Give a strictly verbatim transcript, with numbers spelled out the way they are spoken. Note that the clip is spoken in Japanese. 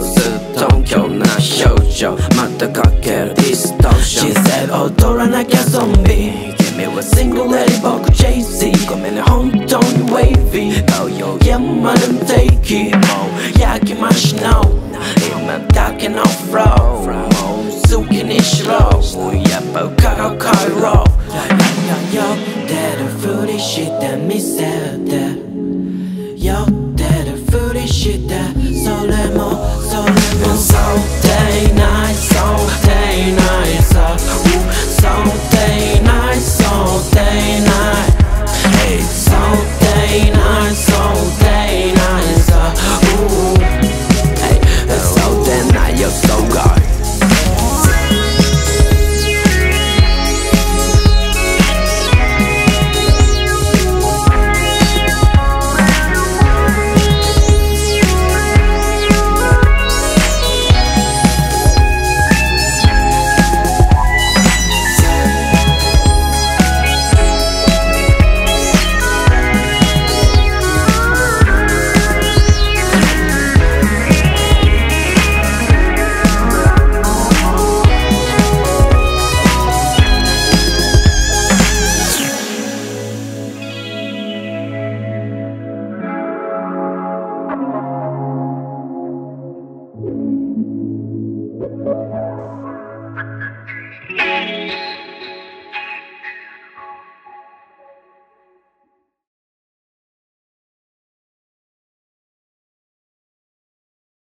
ずっと今日な表情またかけるディストーション人生踊らなきゃゾンビ君はシングルレディ僕 ジェイシー ごめんね本当にウェイビー顔よ山でも定期もう焼きましの今だけのフローもう好きにしろやっぱ伺う帰ろう酔ってるふりしてみせて酔ってるふりしてそれもそれもそうでいないそうでいないさそうでいないそうでいないそうでいないそうでいないさそうでないよそうが Thank you.